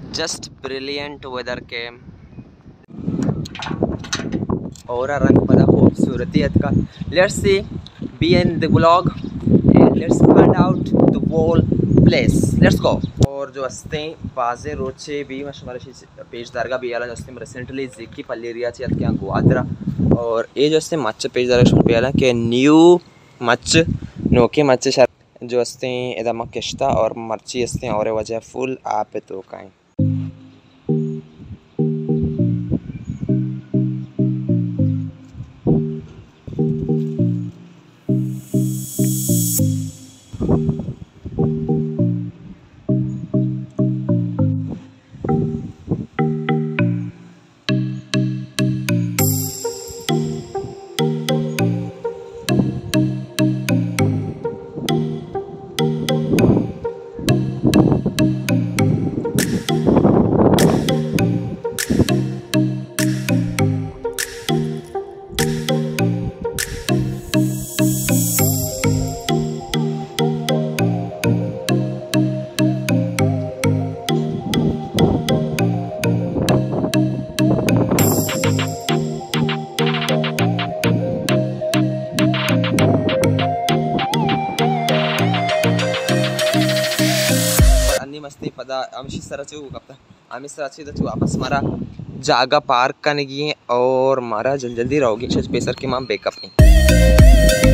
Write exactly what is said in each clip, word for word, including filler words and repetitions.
Just brilliant weather के और रंग पता खूबसूरतीयत का। Let's see be in the vlog and let's find out the whole place. Let's go. और जो हस्ते बाजे रोचे भी मशमारशी पेज दारगा भी आला जो हस्ते रिसेंटली जिकी पल्लेरिया ची अत क्या ग्वादरा और ये जो हस्ते मच पेज दारगा भी आला के न्यू मच नोके मच जो हस्ते इधर मक्कश्ता और मर्ची हस्ते और वजह फुल आप तो काएं मस्ती पदा आमशी सराचे हो कपता आम्ही सराचे तो वापस मारा जागा पार्क करने की और मारा जल्दी जल्दी रहोगी छज पेसर के माम बैकअप नहीं।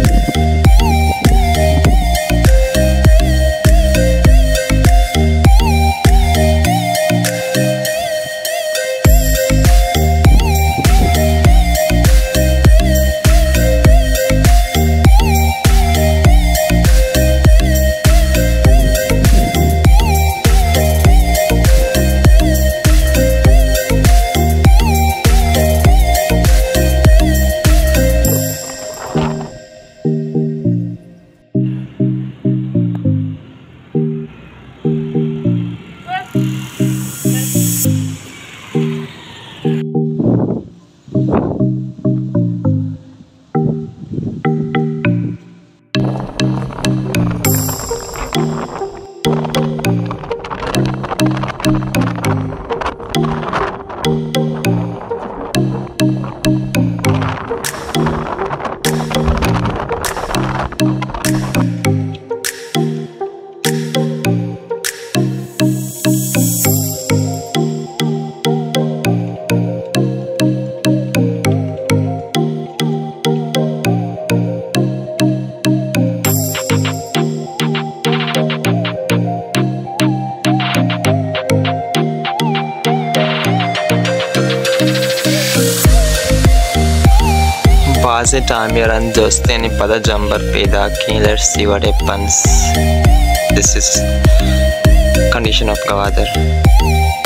बाज़े टाइम यारन दोस्तें ने पता जंबर पैदा की। Let's see what happens. This is condition of Gwadar.